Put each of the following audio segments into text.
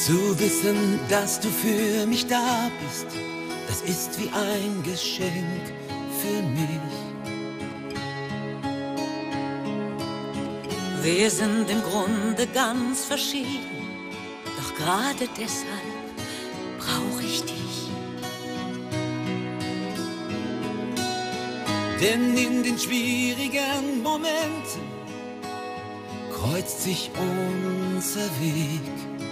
Zu wissen, dass du für mich da bist, das ist wie ein Geschenk für mich. Wir sind im Grunde ganz verschieden, doch gerade deshalb brauche ich dich. Denn in den schwierigen Momenten kreuzt sich unser Weg.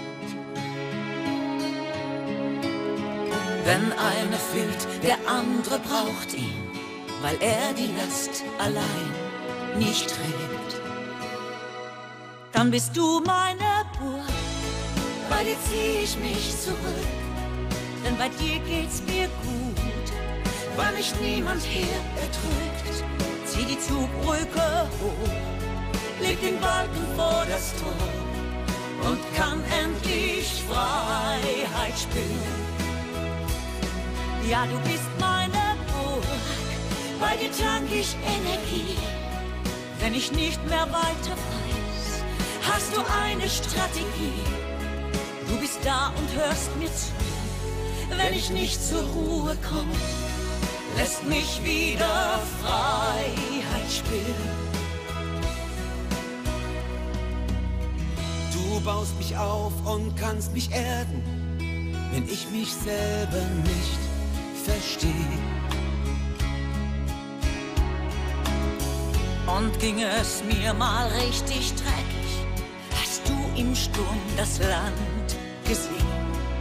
Wenn einer fehlt, der andere braucht ihn, weil er die Last allein nicht trägt. Dann bist du meine Burg, bei dir zieh ich mich zurück, denn bei dir geht's mir gut, weil mich niemand hier erdrückt. Zieh die Zugbrücke hoch, leg den Balken vor das Tor und kann endlich Freiheit spüren. Ja, du bist meine Burg, bei dir tank ich Energie. Wenn ich nicht mehr weiter weiß, hast du eine Strategie. Du bist da und hörst mir zu, wenn ich nicht zur Ruhe komme, lässt mich wieder Freiheit spüren. Du baust mich auf und kannst mich erden, wenn ich mich selber nicht verstehe. Und ging es mir mal richtig dreckig, hast du im Sturm das Land gesehen.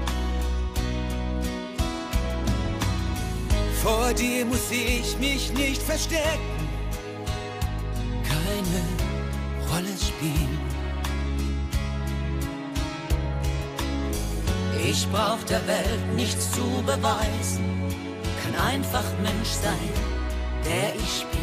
Vor dir muss ich mich nicht verstecken, keine Rolle spielen. Ich brauch der Welt nichts zu beweisen, kann einfach Mensch sein, der ich bin.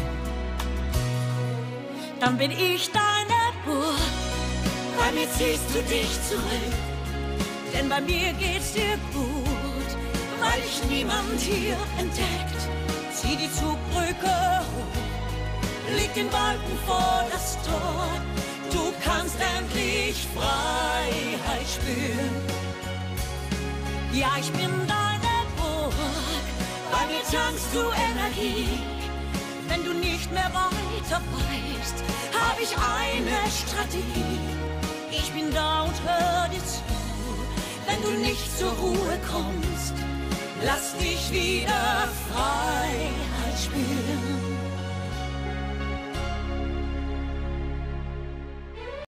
Dann bin ich deine Burg, bei mir ziehst du dich zurück, denn bei mir geht's dir gut, weil ich niemand hier entdeckt. Zieh die Zugbrücke hoch, leg den Balken vor das Tor, du kannst endlich Freiheit spüren. Ja, ich bin deine Burg, bei mir tankst du Energie. Wenn du nicht mehr weiter weißt, hab ich eine Strategie. Ich bin da und hör dir zu, wenn du nicht zur Ruhe kommst, lass dich wieder Freiheit spüren.